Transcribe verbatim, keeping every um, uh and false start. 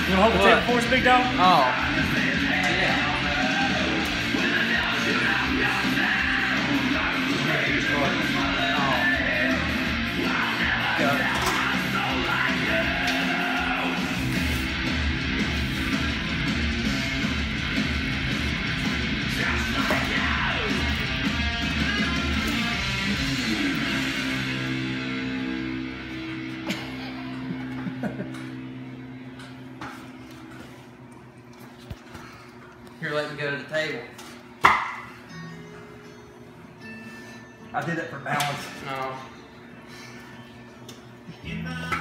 You want to hold the What? table for us, big dog? Oh. Yeah. Here, let me go to the table. I did that for balance. No.